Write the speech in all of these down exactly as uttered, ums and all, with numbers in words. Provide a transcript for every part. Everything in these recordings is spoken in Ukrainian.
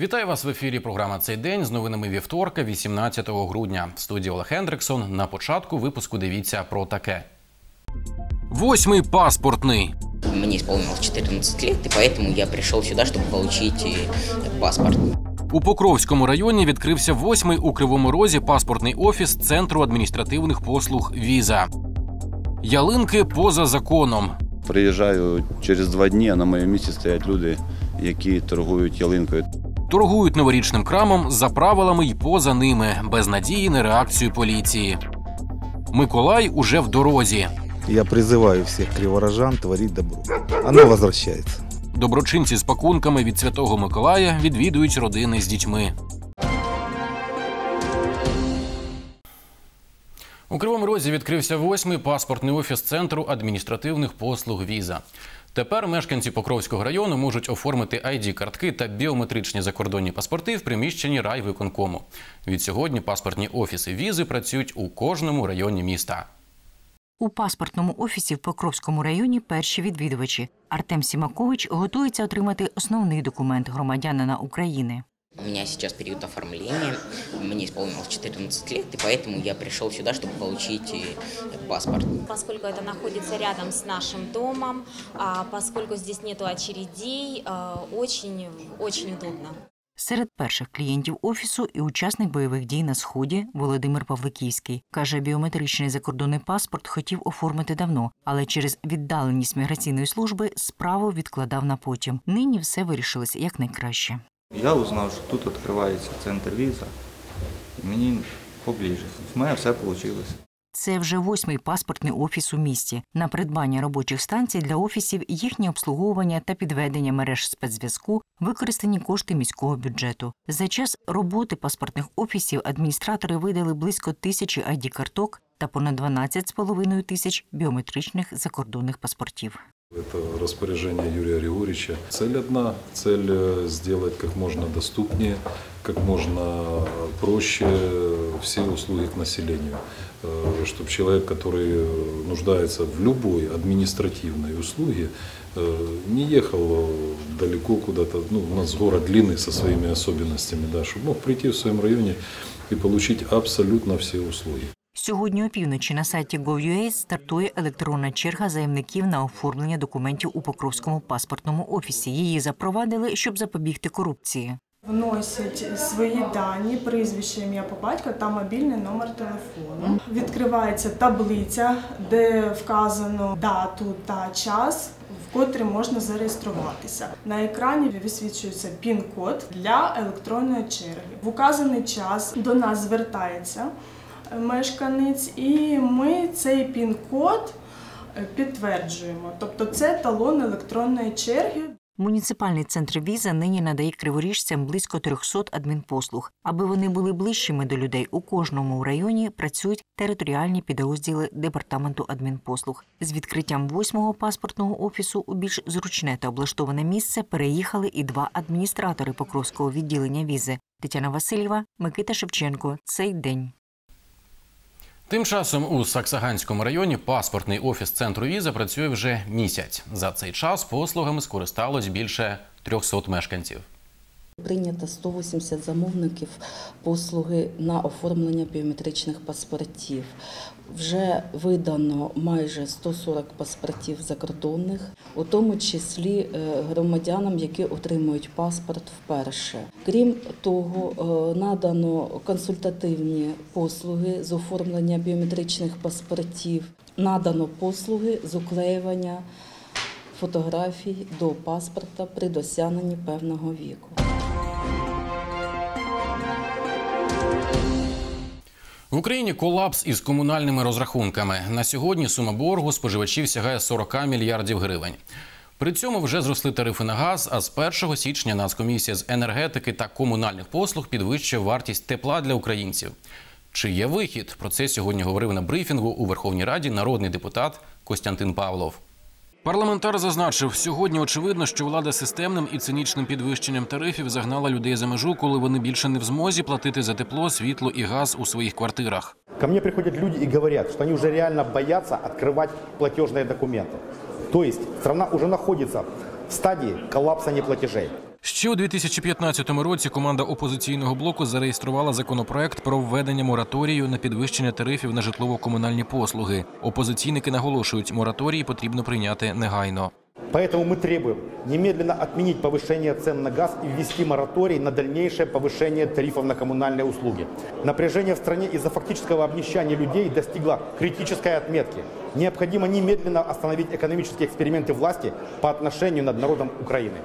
Вітаю вас в ефірі. Програма «Цей день» з новинами вівторка, вісімнадцятого грудня. В студії Олег Хендриксон. На початку випуску дивіться про таке. Восьмий паспортний. Мне исполнилось четырнадцать лет, и поэтому я пришел сюда, чтобы получить паспорт. У Покровському районі відкрився восьмий у Кривому Розі паспортний офіс Центру адміністративних послуг «Віза». Ялинки поза законом. Приїжджаю через два дні, а на моєму місці стоять люди, які торгують ялинкою. Торгують новорічним крамом за правилами й поза ними, без надії на реакцію поліції. Миколай уже в дорозі. Я призываю всех криворожан творить добро. Оно возвращается. Доброчинці з пакунками від Святого Миколая відвідують родини з дітьми. У Кривому Розі відкрився восьмий паспортний офіс Центру адміністративних послуг «Віза». Тепер мешканці Покровського району можуть оформити ай ді-картки та біометричні закордонні паспорти в приміщенні райвиконкому. Відсьогодні паспортні офіси «Візи» працюють у кожному районі міста. У паспортному офісі в Покровському районі перші відвідувачі. Артем Сімакович готується отримати основний документ громадянина України. У меня сейчас период оформления, мне исполнилось четырнадцать лет, и поэтому я пришел сюда, чтобы получить паспорт. Поскольку это находится рядом с нашим домом, поскольку здесь нету очередей, очень, очень удобно. Серед перших клієнтів офісу і учасник бойових дій на Сході Володимир Павликівський. Каже, біометричний закордонний паспорт хотів оформити давно, але через віддаленість міграційної служби справу відкладав на потім. Нині все вирішилось якнайкраще. Я узнав, що тут відкривається центр «Віза», і мені поближче. В мене все вийшло. Це вже восьмий паспортний офіс у місті. На придбання робочих станцій для офісів, їхнє обслуговування та підведення мереж спецзв'язку використані кошти міського бюджету. За час роботи паспортних офісів адміністратори видали близько тисячі ай ді-карток та понад дванадцять з половиною тисяч біометричних закордонних паспортів. Это распоряжение Юрия Григорьевича. Цель одна – цель сделать как можно доступнее, как можно проще все услуги к населению. Чтобы человек, который нуждается в любой административной услуге, не ехал далеко куда-то. Ну, у нас город длинный со своими особенностями, да, чтобы мог прийти в своем районе и получить абсолютно все услуги. Сьогодні опівночі на сайті гов точка ю а стартує електронна черга заявників на оформлення документів у Покровському паспортному офісі. Її запровадили, щоб запобігти корупції. Вносять свої дані, прізвище, ім'я по батьку та мобільний номер телефону. Відкривається таблиця, де вказано дату та час, в котрі можна зареєструватися. На екрані висвічується пін-код для електронної черги. В указаний час до нас звертається мешканець, і ми цей пін-код підтверджуємо. Тобто це талон електронної черги. Муніципальний центр «Віза» нині надає криворіжцям близько трьохсот адмінпослуг. Аби вони були ближчими до людей, у кожному районі працюють територіальні підрозділи Департаменту адмінпослуг. З відкриттям восьмого паспортного офісу у більш зручне та облаштоване місце переїхали і два адміністратори Покровського відділення «Візи» – Тетяна Васильєва, Микита Шевченко. Цей день. Тим часом у Саксаганському районі паспортний офіс Центру «Віза» працює вже місяць. За цей час послугами скористалось більше трьохсот мешканців. Прийнято сто вісімдесят замовників послуги на оформлення біометричних паспортів. Вже видано майже сто сорок паспортів закордонних, у тому числі громадянам, які отримують паспорт вперше. Крім того, надано консультативні послуги з оформлення біометричних паспортів, надано послуги з уклеювання фотографій до паспорта при досягненні певного віку. В Україні колапс із комунальними розрахунками. На сьогодні сума боргу споживачів сягає сорок мільярдів гривень. При цьому вже зросли тарифи на газ, а з першого січня Нацкомісія з енергетики та комунальних послуг підвищує вартість тепла для українців. Чи є вихід? Про це сьогодні говорив на брифінгу у Верховній Раді народний депутат Костянтин Павлов. Парламентар зазначив, сьогодні очевидно, що влада системним і цинічним підвищенням тарифів загнала людей за межу, коли вони більше не в змозі платити за тепло, світло і газ у своїх квартирах. Ко мне приходят люди и говорят, что они уже реально боятся открывать платежные документы. То есть страна уже находится в стадии коллапса неплатежей. Ще у дві тисячі п'ятнадцятому році команда опозиційного блоку зареєструвала законопроект про введення мораторію на підвищення тарифів на житлово-комунальні послуги. Опозиційники наголошують, мораторій потрібно прийняти негайно. Поэтому мы требуем немедленно отменить повышение цен на газ и ввести мораторий на дальнейшее повышение тарифов на коммунальные услуги. Напряжение в стране из-за фактического обнищания людей достигло критической отметки. Необходимо немедленно остановить экономические эксперименты власти по отношению над народом Украины.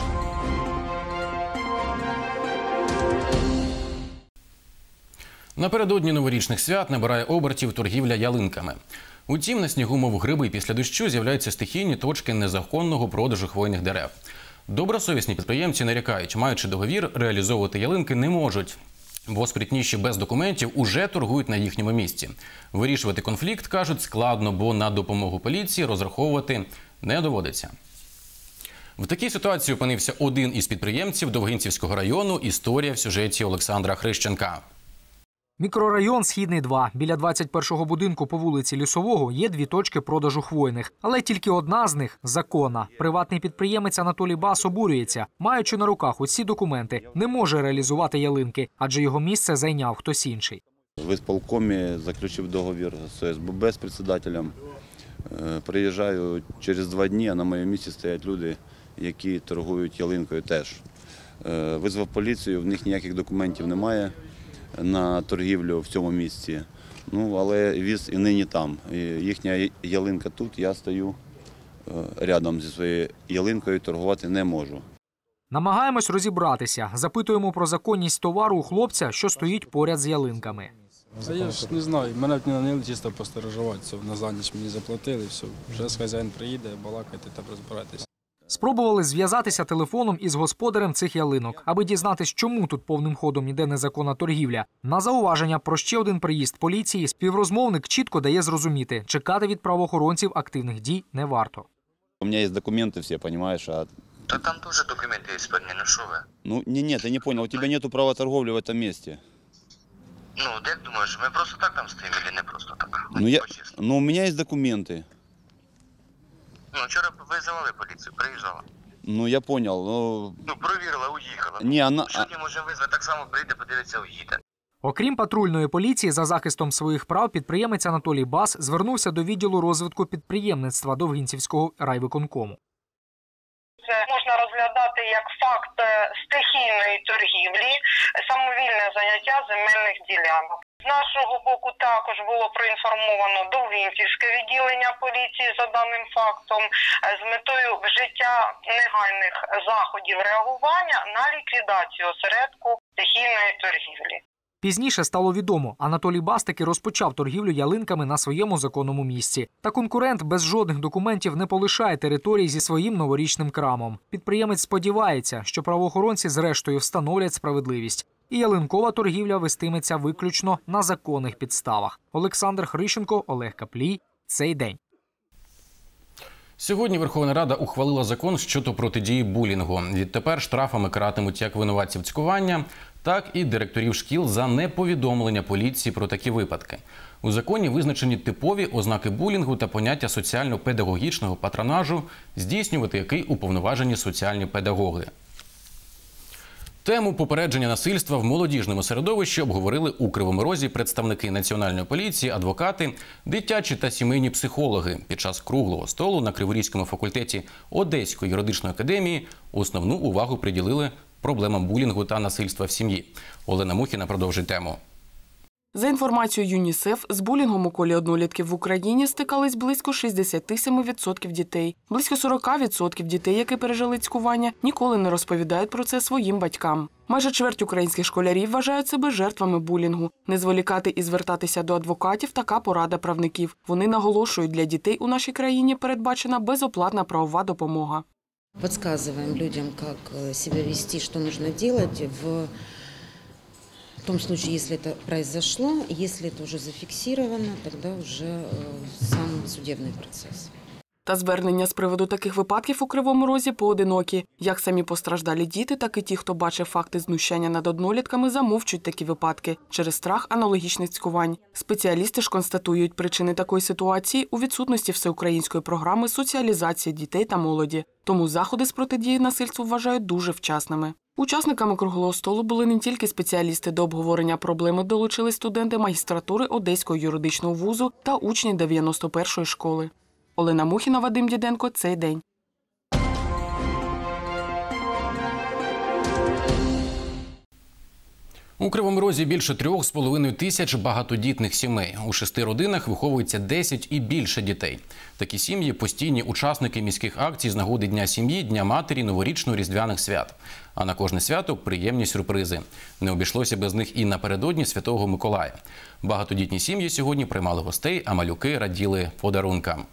Напередодні новорічних свят набирає обертів торгівля ялинками. Утім, на снігу, мов гриби після дощу, з'являються стихійні точки незаконного продажу хвойних дерев. Добросовісні підприємці нарікають, маючи договір, реалізовувати ялинки не можуть, бо спритніші без документів уже торгують на їхньому місці. Вирішувати конфлікт, кажуть, складно, бо на допомогу поліції розраховувати не доводиться. В такій ситуації опинився один із підприємців Довгинцівського району. Історія в сюжеті Олександра Хрищенка. Мікрорайон Східний два. Біля двадцять першого будинку по вулиці Лісового є дві точки продажу хвойних. Але тільки одна з них – законна. Приватний підприємець Анатолій Бас обурюється. Маючи на руках усі документи, не може реалізувати ялинки, адже його місце зайняв хтось інший. В ісполкомі заключив договір з С Б Б з председателем. Приїжджаю через два дні, а на моєму місці стоять люди, які торгують ялинкою теж. Визвав поліцію, в них ніяких документів немає на торгівлю в цьому місці, ну, але віз і нині там. І їхня ялинка тут, я стою рядом зі своєю ялинкою, торгувати не можу. Намагаємось розібратися. Запитуємо про законність товару у хлопця, що стоїть поряд з ялинками. Це я ж не знаю, мене не наняли чисто посторожувати, на за ніч мені заплатили, все. Вже хазяїн приїде, балакайте та розбирайтеся. Спробували зв'язатися телефоном із господарем цих ялинок, аби дізнатись, чому тут повним ходом іде незаконна торгівля. На зауваження про ще один приїзд поліції співрозмовник чітко дає зрозуміти, чекати від правоохоронців активних дій не варто. У мене є документи всі, розумієш, а... Та там теж документи є, пані, ну що ви? Ну, ні, ні, ти не зрозумів, у тебе немає права торгівлі в цьому місці. Ну, як думаєш, ми просто так там стоїмо, чи не просто так? Ну, я... ну, у мене є документи. Ну, вчора визивали поліцію, приїжджала. Ну, я зрозумів, ну... Ну, провірила, уїхала. Ні, вона... Сьогодні можемо визвати, так само прийде, подивиться, уїде. Окрім патрульної поліції, за захистом своїх прав підприємець Анатолій Бас звернувся до відділу розвитку підприємництва Довгинцівського райвиконкому. Це можна розглядати як факт стихійної торгівлі, самовільне заняття земельних ділянок. З нашого боку також було проінформовано Довгинцівське відділення поліції за даним фактом з метою вжиття негайних заходів реагування на ліквідацію осередку стихійної торгівлі. Пізніше стало відомо, Анатолій Бас таки розпочав торгівлю ялинками на своєму законному місці. Та конкурент без жодних документів не полишає території зі своїм новорічним крамом. Підприємець сподівається, що правоохоронці зрештою встановлять справедливість. І ялинкова торгівля вестиметься виключно на законних підставах. Олександр Хрищенко, Олег Каплій. Цей день. Сьогодні Верховна Рада ухвалила закон щодо протидії булінгу. Відтепер штрафами каратимуть як винуватців цькування, так і директорів шкіл за неповідомлення поліції про такі випадки. У законі визначені типові ознаки булінгу та поняття соціально-педагогічного патронажу, здійснювати який уповноважені соціальні педагоги. Тему попередження насильства в молодіжному середовищі обговорили у Кривому Розі представники Національної поліції, адвокати, дитячі та сімейні психологи. Під час круглого столу на Криворізькому факультеті Одеської юридичної академії основну увагу приділили проблемам булінгу та насильства в сім'ї. Олена Мухіна продовжить тему. За інформацією ЮНІСЕФ, з булінгом у колі однолітків в Україні стикались близько шістдесят сім відсотків дітей. Близько сорок відсотків дітей, які пережили цькування, ніколи не розповідають про це своїм батькам. Майже чверть українських школярів вважають себе жертвами булінгу. Не зволікати і звертатися до адвокатів – така порада правників. Вони наголошують, для дітей у нашій країні передбачена безоплатна правова допомога. Подсказываем людям, как себя вести, что нужно делать в В том случае, если это произошло, если это уже зафиксировано, тогда уже сам судебный процесс. Та звернення з приводу таких випадків у Кривому Розі поодинокі. Як самі постраждалі діти, так і ті, хто бачив факти знущання над однолітками, замовчують такі випадки через страх аналогічних цькувань. Спеціалісти ж констатують причини такої ситуації у відсутності всеукраїнської програми соціалізації дітей та молоді. Тому заходи з протидії насильству вважають дуже вчасними. Учасниками круглого столу були не тільки спеціалісти. До обговорення проблеми долучились студенти магістратури Одеського юридичного вузу та учні дев'яносто першої школи. Олена Мухіна, Вадим Діденко. Цей день. У Кривому Розі більше трьох з половиною тисяч багатодітних сімей. У шести родинах виховується десять і більше дітей. Такі сім'ї – постійні учасники міських акцій з нагоди Дня сім'ї, Дня матері, новорічно-різдвяних свят. А на кожне свято – приємні сюрпризи. Не обійшлося без них і напередодні Святого Миколая. Багатодітні сім'ї сьогодні приймали гостей, а малюки раділи подарункам.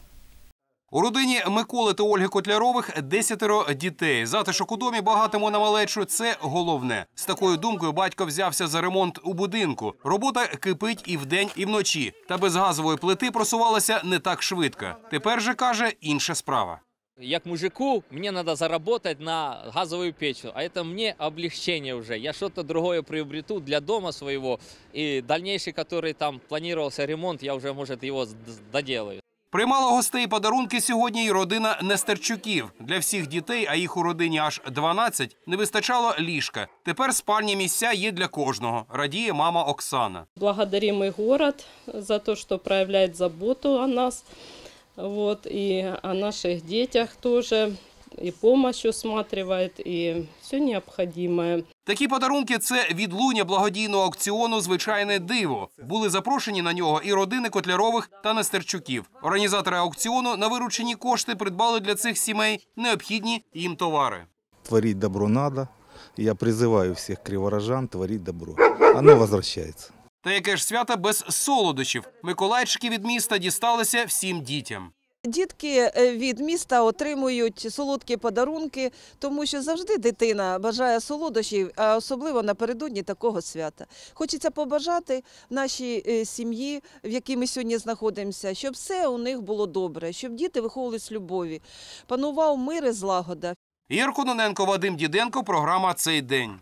У родині Миколи та Ольги Котлярових десятеро дітей. Затишок у домі багатому на малечу – це головне. З такою думкою батько взявся за ремонт у будинку. Робота кипить і вдень, і вночі. Та без газової плити просувалася не так швидко. Тепер же, каже, інша справа. Як мужику, мені треба заробити на газову печь, а це мені облегчення вже. Я щось другое приобрету для дому свого, і дальнейший, який там планувався ремонт, я вже, може, його доделаю. Приймала гостей подарунки сьогодні і родина Нестерчуків. Для всіх дітей, а їх у родині аж дванадцять, не вистачало ліжка. Тепер спальні місця є для кожного, радіє мама Оксана. Благодарим и город за то, что проявляет заботу о нас, вот, и о наших детях тоже, и помощь усматривает, и все необходимое. Такі подарунки – це відлуння благодійного аукціону «Звичайне диво». Були запрошені на нього і родини Котлярових та Нестерчуків. Організатори аукціону на виручені кошти придбали для цих сімей необхідні їм товари. Творить добро надо. Я призываю всех криворожан творить добро. Оно возвращается. Та яке ж свято без солодощів? Миколайчики від міста дісталися всім дітям. Дітки від міста отримують солодкі подарунки, тому що завжди дитина бажає солодощів, а особливо напередодні такого свята. Хочеться побажати нашій сім'ї, в якій ми сьогодні знаходимося, щоб все у них було добре, щоб діти виховувались з любові, панував мир і злагода. Ігор Кононенко, Вадим Діденко, програма «Цей день».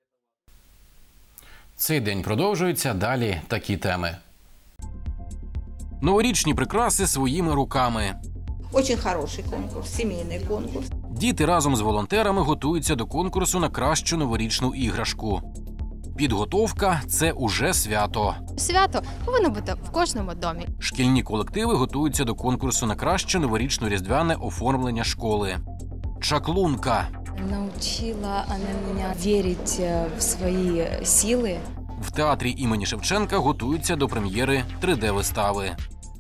Цей день продовжується. Далі такі теми. Новорічні прикраси своїми руками. Очень хороший конкурс, сімейний конкурс. Діти разом з волонтерами готуються до конкурсу на кращу новорічну іграшку. Підготовка – це уже свято. Свято повинно бути в кожному домі. Шкільні колективи готуються до конкурсу на краще новорічно-різдвяне оформлення школи. Чаклунка. Научила вона мене вірити в свої сили. В театрі імені Шевченка готуються до прем'єри три де-вистави.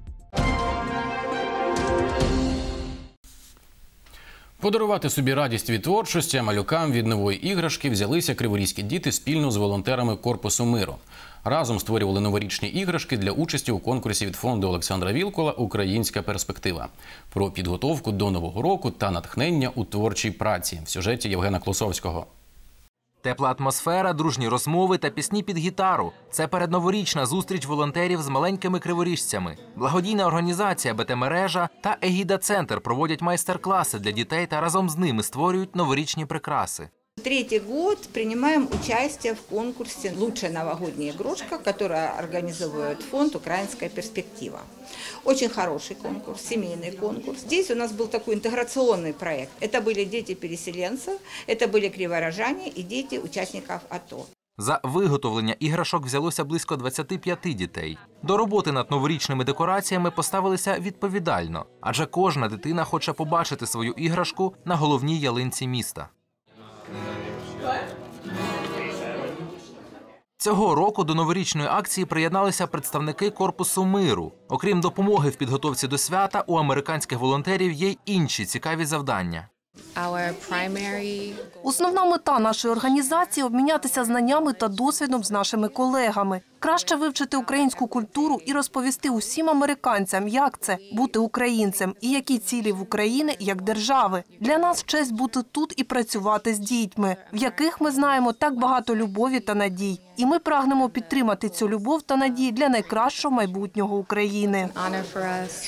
Подарувати собі радість від творчості, а малюкам від нової іграшки взялися криворізькі діти спільно з волонтерами Корпусу миру. Разом створювали новорічні іграшки для участі у конкурсі від фонду Олександра Вілкула «Українська перспектива». Про підготовку до Нового року та натхнення у творчій праці в сюжеті Євгена Клосовського. Тепла атмосфера, дружні розмови та пісні під гітару – це передноворічна зустріч волонтерів з маленькими криворіжцями. Благодійна організація «БТ-мережа» та «Егіда-центр» проводять майстер-класи для дітей та разом з ними створюють новорічні прикраси. Третий год принимаем участие в конкурсе «Лучшая новогодняя игрушка», которую организовывает фонд «Украинская перспектива». Очень хороший конкурс, семейный конкурс. Здесь у нас был такой интеграционный проект. Это были дети переселенцев, это были криворожане и дети участников АТО. За виготовлення іграшок взялося близько двадцяти п'яти дітей. До роботи над новорічними декораціями поставилися відповідально, адже кожна дитина хоче побачити свою іграшку на головній ялинці міста. Цього року до новорічної акції приєдналися представники Корпусу миру. Окрім допомоги в підготовці до свята, у американських волонтерів є й інші цікаві завдання. Основна мета нашої організації – обмінятися знаннями та досвідом з нашими колегами. Краще вивчити українську культуру і розповісти усім американцям, як це – бути українцем і які цілі в Україні як держави. Для нас честь бути тут і працювати з дітьми, в яких ми знаємо так багато любові та надій. І ми прагнемо підтримати цю любов та надії для найкращого майбутнього України.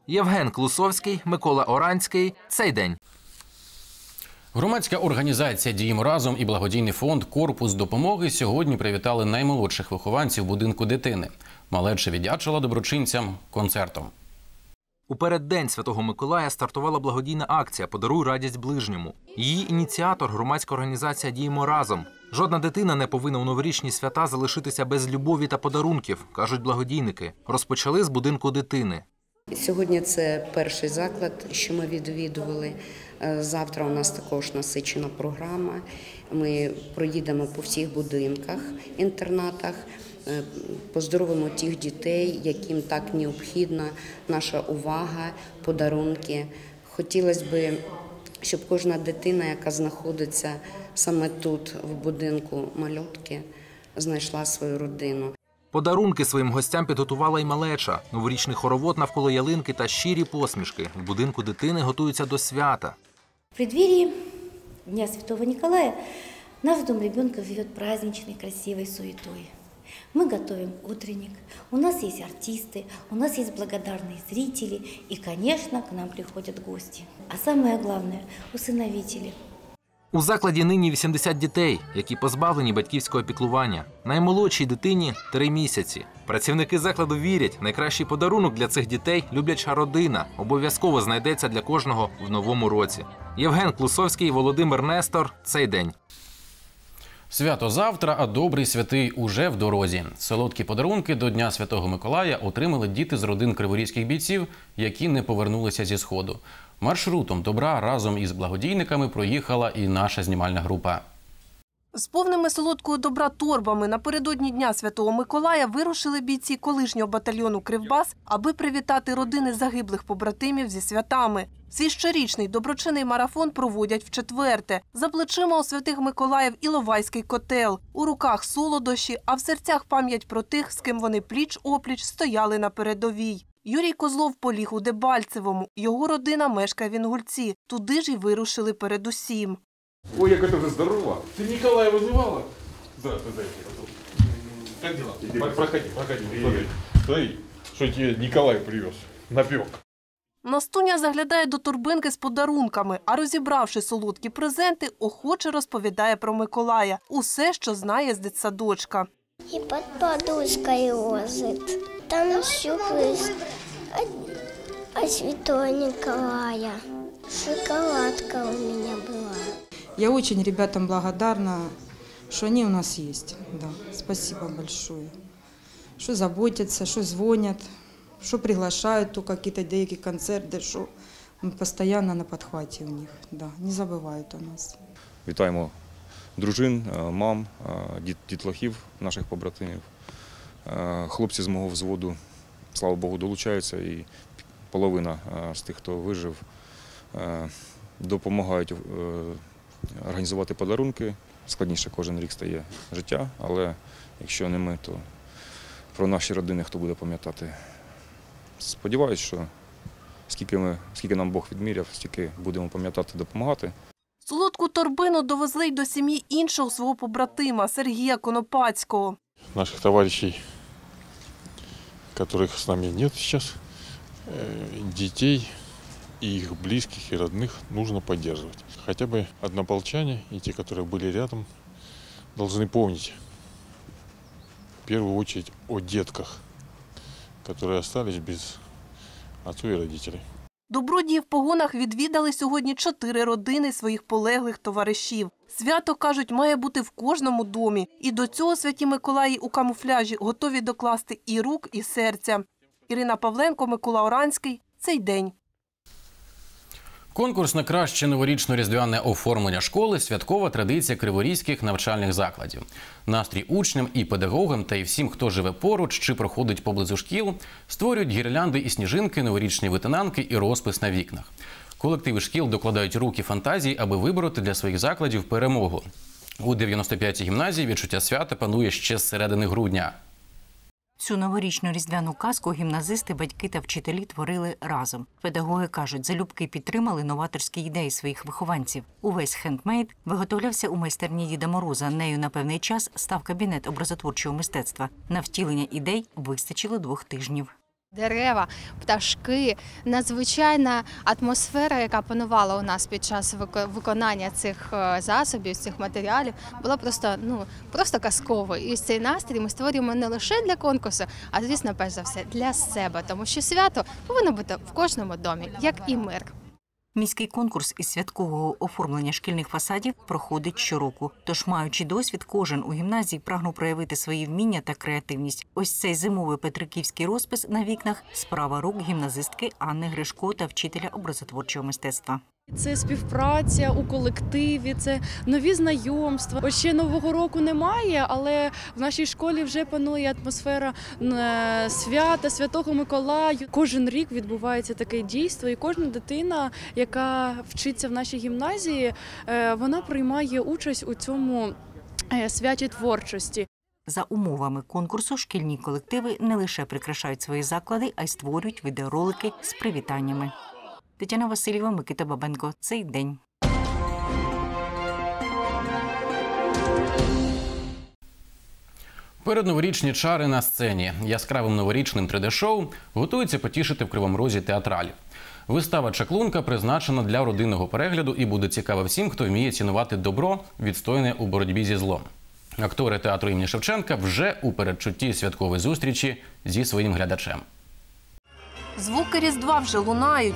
Євген Клусовський, Микола Оранський. Цей день. Громадська організація «Діємо разом» і благодійний фонд «Корпус допомоги» сьогодні привітали наймолодших вихованців будинку дитини. Малеча віддячила доброчинцям концертом. У переддень Святого Миколая стартувала благодійна акція «Подаруй радість ближньому». Її ініціатор – громадська організація «Діємо разом». Жодна дитина не повинна у новорічні свята залишитися без любові та подарунків, кажуть благодійники. Розпочали з будинку дитини. Сьогодні це перший заклад, що ми відвідували. Завтра у нас також насичена програма. Ми проїдемо по всіх будинках, інтернатах, поздоровимо тих дітей, яким так необхідна наша увага, подарунки. Хотілося б, щоб кожна дитина, яка знаходиться саме тут, в будинку малютки, знайшла свою родину. Подарунки своїм гостям підготувала й малеча. Новорічний хоровод навколо ялинки та щирі посмішки. В будинку дитини готуються до свята. В преддверии Дня Святого Николая наш дом ребенка живет праздничной, красивой суетой. Мы готовим утренник, у нас есть артисты, у нас есть благодарные зрители и, конечно, к нам приходят гости. А самое главное – усыновители. У закладі нині вісімдесят дітей, які позбавлені батьківського піклування. Наймолодшій дитині – три місяці. Працівники закладу вірять, найкращий подарунок для цих дітей – любляча родина. Обов'язково знайдеться для кожного в новому році. Євген Клусовський, Володимир Нестор. Цей день. Свято завтра, а добрий святий уже в дорозі. Солодкі подарунки до Дня Святого Миколая отримали діти з родин криворізьких бійців, які не повернулися зі Сходу. Маршрутом добра разом із благодійниками проїхала і наша знімальна група. З повними солодкого добра торбами напередодні Дня Святого Миколая вирушили бійці колишнього батальйону «Кривбас», аби привітати родини загиблих побратимів зі святами. Свій щорічний доброчинний марафон проводять вчетверте. За плечима у Святих Миколаїв Іловайський котел. У руках солодощі, а в серцях пам'ять про тих, з ким вони пліч-опліч стояли на передовій. Юрій Козлов поліг у Дебальцевому. Його родина мешкає в Інгульці. Туди ж і вирушили передусім. Ой, яка ти здорова. Ти Николая вызывала? Да, да, да. Как дела? Иди, проходи, проходи. Смотри, смотри, что тебе Николай привез. Напек. Настуня заглядає до торбинки з подарунками, а розібравши солодкі презенти, охоче розповідає про Миколая. Усе, що знає з дитсадочка. І під подушкою лозить. Там сюрприз от Святого Николая. Шоколадка у меня была. Я очень ребятам благодарна, что они у нас есть. Да, спасибо большое. Что заботятся, что звонят, что приглашают то какие-то деякі концерты, что мы постоянно на подхвате у них. Да, не забывают о нас. Вітаємо дружин, мам, дітлахів наших побратимів. Хлопці з мого взводу, слава Богу, долучаються, і половина з тих, хто вижив, допомагають організувати подарунки. Складніше кожен рік стає життя, але якщо не ми, то про наші родини хто буде пам'ятати. Сподіваюсь, що скільки, ми, скільки нам Бог відміряв, стільки будемо пам'ятати, допомагати. Солодку торбину довезли й до сім'ї іншого свого побратима – Сергія Конопацького. Наших товарищей, которых с нами нет сейчас, детей и их близких и родных нужно поддерживать. Хотя бы однополчане и те, которые были рядом, должны помнить в первую очередь о детках, которые остались без отцов и родителей. Добродії в погонах відвідали сьогодні чотири родини своїх полеглих товаришів. Свято, кажуть, має бути в кожному домі. І до цього Святі Миколаї у камуфляжі готові докласти і рук, і серця. Ірина Павленко, Микола Оранський. Цей день. Конкурс на краще новорічно-різдвяне оформлення школи – святкова традиція криворізьких навчальних закладів. Настрій учням і педагогам та й всім, хто живе поруч чи проходить поблизу шкіл, створюють гірлянди і сніжинки, новорічні витинанки і розпис на вікнах. Колективи шкіл докладають рук і фантазії, аби вибороти для своїх закладів перемогу. У дев'яносто п'ятій гімназії відчуття свята панує ще з середини грудня. Цю новорічну різдвяну казку гімназисти, батьки та вчителі творили разом. Педагоги кажуть, залюбки підтримали новаторські ідеї своїх вихованців. Увесь хендмейд виготовлявся у майстерні Діда Мороза. Нею на певний час став кабінет образотворчого мистецтва. На втілення ідей вистачило двох тижнів. Дерева, пташки, надзвичайна атмосфера, яка панувала у нас під час виконання цих засобів, цих матеріалів, була просто, ну, просто казковою. І цей настрій ми створюємо не лише для конкурсу, а, звісно, перш за все, для себе, тому що свято повинно бути в кожному домі, як і мир. Міський конкурс із святкового оформлення шкільних фасадів проходить щороку. Тож, маючи досвід, кожен у гімназії прагнув проявити свої вміння та креативність. Ось цей зимовий петриківський розпис на вікнах – справа рук гімназистки Анни Гришко та вчителя образотворчого мистецтва. Це співпраця у колективі, це нові знайомства. Ось ще Нового року немає, але в нашій школі вже панує атмосфера свята, Святого Миколаю. Кожен рік відбувається таке дійство, і кожна дитина, яка вчиться в нашій гімназії, вона приймає участь у цьому святі творчості. За умовами конкурсу шкільні колективи не лише прикрашають свої заклади, а й створюють відеоролики з привітаннями. Тетяна Васильєва, Микита Бабенко. Цей день. Передноворічні чари на сцені. Яскравим новорічним три де-шоу готується потішити в Кривому Розі театралів. Вистава «Чаклунка» призначена для родинного перегляду і буде цікава всім, хто вміє цінувати добро, відстояне у боротьбі зі злом. Актори театру імені Шевченка вже у передчутті святкової зустрічі зі своїм глядачем. Звуки Різдва вже лунають.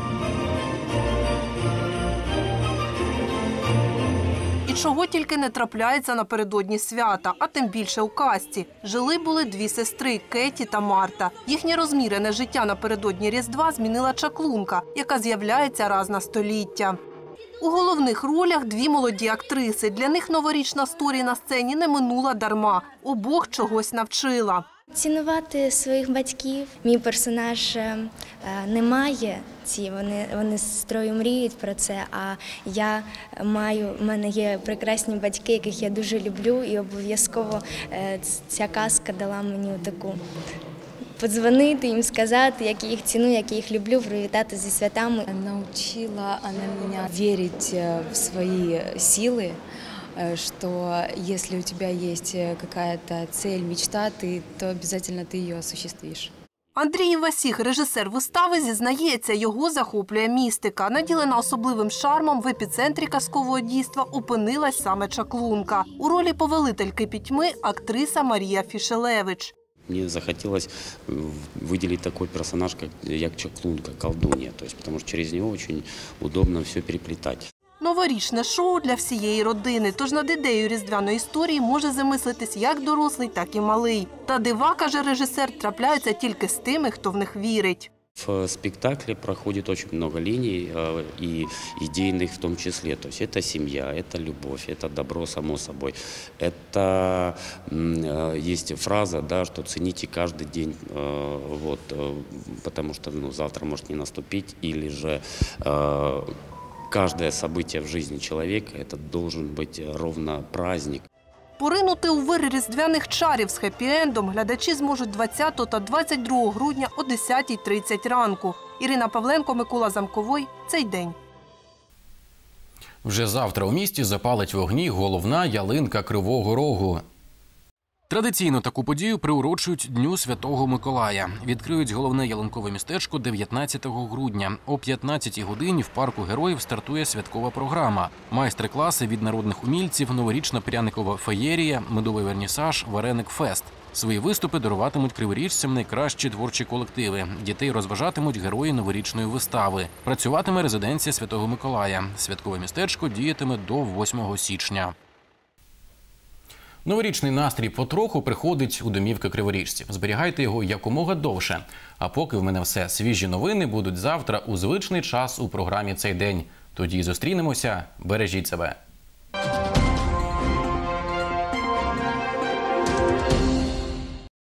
І чого тільки не трапляється напередодні свята, а тим більше у казці. Жили-були дві сестри – Кеті та Марта. Їхнє розмірене життя напередодні Різдва змінила чаклунка, яка з'являється раз на століття. У головних ролях дві молоді актриси. Для них новорічна сторі на сцені не минула дарма. Обох чогось навчила. Цінувати своїх батьків. Мій персонаж е, не має ці, вони, вони з сестрою мріють про це, а я маю, в мене є прекрасні батьки, яких я дуже люблю, і обов'язково е, ця казка дала мені таку подзвонити їм, сказати, як я їх ціную, як я їх люблю, привітати зі святами. Научила вона мене вірити в свої сили, что если у тебя есть какая-то цель, мечта, ты, то обязательно ты ее осуществишь. Андрій Івасіх, режисер вистави, зізнається, його захоплює містика. Наділена особливим шармом, в епіцентрі казкового дійства опинилась саме чаклунка. У ролі повелительки пітьми – актриса Марія Фішелевич. Мне захотелось выделить такой персонаж, как, як чаклунка, колдунья, то есть, потому что через него очень удобно все переплетать. Новорічне шоу для всієї родини, тож над ідеєю різдвяної історії може замислитись як дорослий, так і малий. Та дива, каже режисер, трапляються тільки з тими, хто в них вірить. В спектакле проходит очень много линий, и идейных в том числе. То есть это семья, это любовь, это добро само собой. Это есть фраза, да, что цените каждый день, вот, потому что ну, завтра может не наступить, или же каждое событие в жизни человека – это должен быть ровно праздник. Поринути у вир різдвяних чарів з хеппі-ендом глядачі зможуть двадцятого та двадцять другого грудня о десятій тридцять ранку. Ірина Павленко, Микола Замковой. Цей день. Вже завтра у місті запалить вогні головна ялинка Кривого Рогу. Традиційно таку подію приурочують Дню Святого Миколая. Відкриють головне ялинкове містечко дев'ятнадцятого грудня. О п'ятнадцятій годині в парку Героїв стартує святкова програма. Майстер-класи від народних умільців, новорічна пряникова феєрія, медовий вернісаж, вареник-фест. Свої виступи даруватимуть криворіжцям найкращі творчі колективи. Дітей розважатимуть герої новорічної вистави. Працюватиме резиденція Святого Миколая. Святкове містечко діятиме до восьмого січня. Новорічний настрій потроху приходить у домівки криворіжців. Зберігайте його якомога довше. А поки в мене все. Свіжі новини будуть завтра у звичний час у програмі «Цей день». Тоді зустрінемося. Бережіть себе.